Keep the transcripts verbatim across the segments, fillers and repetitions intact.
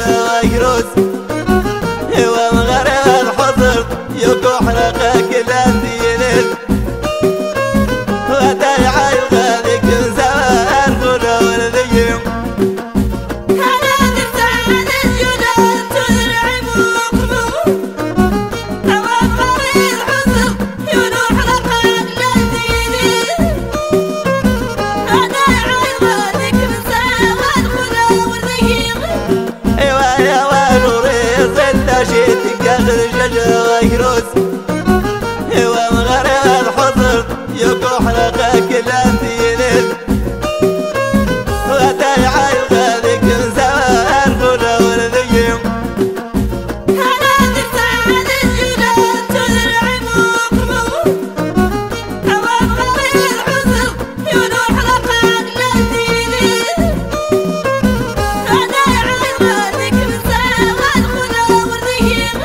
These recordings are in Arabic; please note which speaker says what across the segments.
Speaker 1: ويروس هو مغرب الحضر يكو حرقك الأنديل ودايع الغالك زوار خلا والذيم
Speaker 2: هلا ترتعد الجنان تزرع موكمو هوا مغرب الحضر يروح لقاك الأنديل ودايع الغالك زوار خلا والذيم
Speaker 1: ايوا يا وروري زلت شيتك اخر شجر ويروس هو مغرب الحضر يكو حرقك الأنديل ودايع الغالك زوار خلا والذيم
Speaker 2: هلا ترتعد الجنان تزرع موكمو هوا مغرب الحضر يروح لقاك الأنديل ودايع الغالك زوار خلا والذيم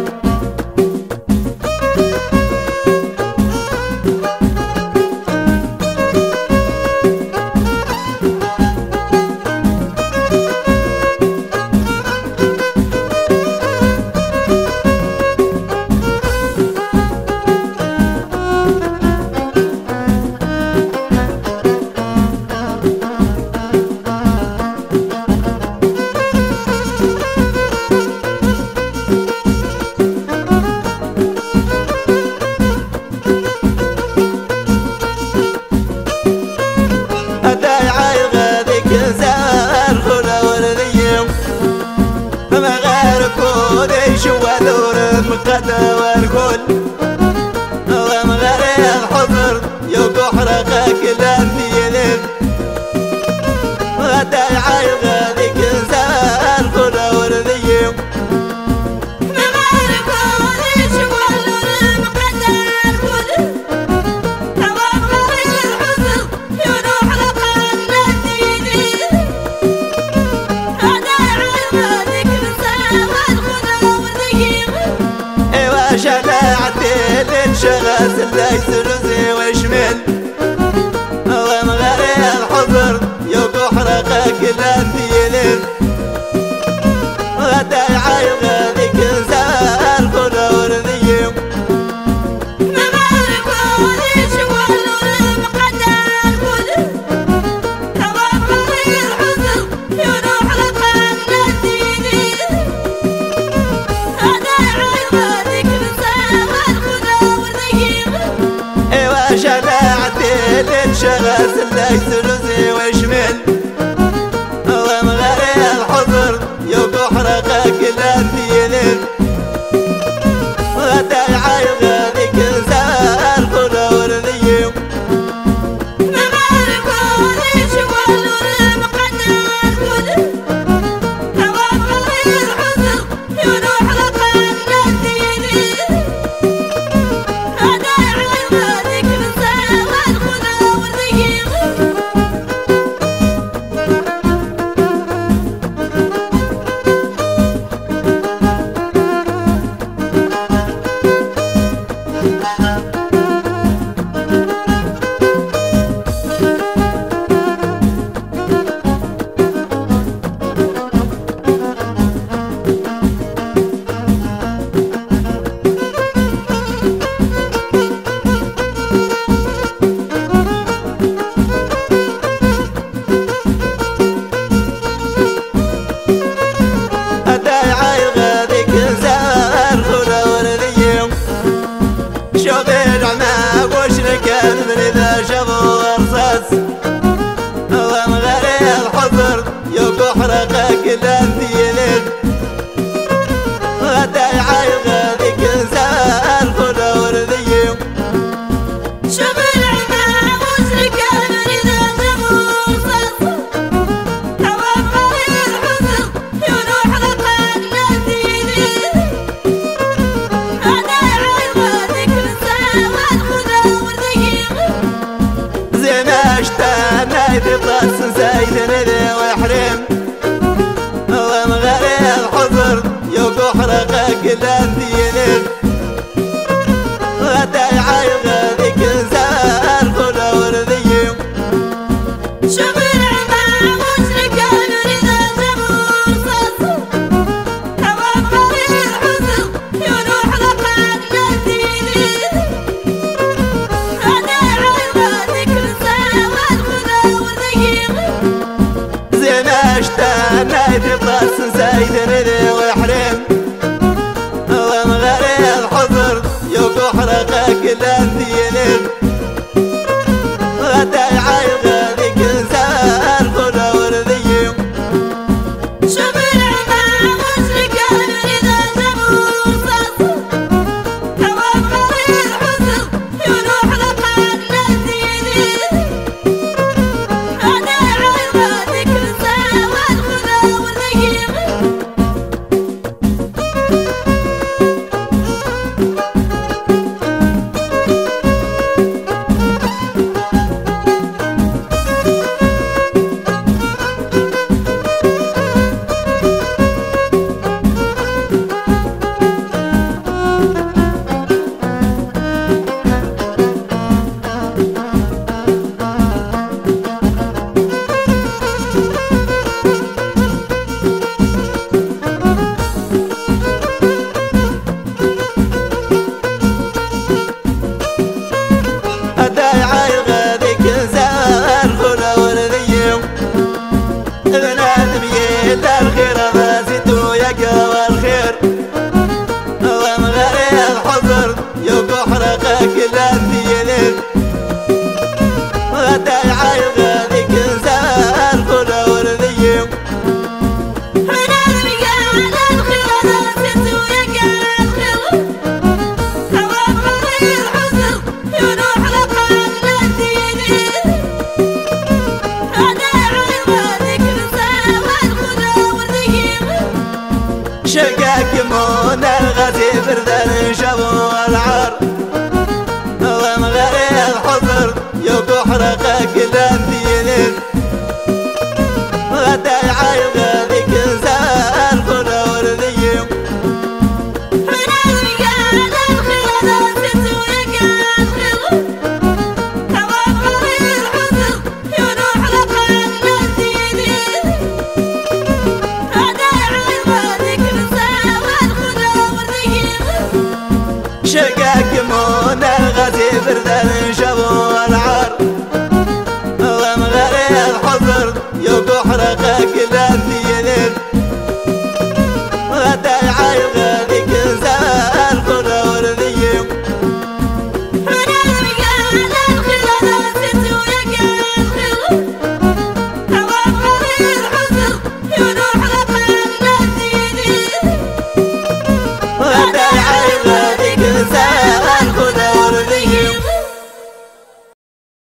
Speaker 1: ودايع الغالك زوار خلا والذيم فما غير كود يشوى دور مقدة والكل وما غير الحضر يوقو حرقك الأنديل ودايع الغالك زوار خلا والذيم
Speaker 2: مغارب وليش والنور مقدر الكل هوا مغرب الحضر يروح لقاك الأنديل ودايع الغالك زوار خلا والذيم
Speaker 1: ايوا شناعتي للشغس ليس رزي وشمل ومغرب الحضر يوقو حرقك الأنديل ودايع الغالك زوار خلا والذيم
Speaker 2: مغارب وليش والنور مقدر الكل هوا مغرب الحضر يروح لقاك الأنديل ودايع الغالك زوار خلا والذيم
Speaker 1: ايوا شناعتي شقاقمون الغزي بردان شابو العار ومغرب حضر يقو حرقة قلان دينين غدا يعايب ذيك انسان خنا ورديهم شقاقمون الغزي بردان شابو العار ومغرب حضر يقو حرقة قلان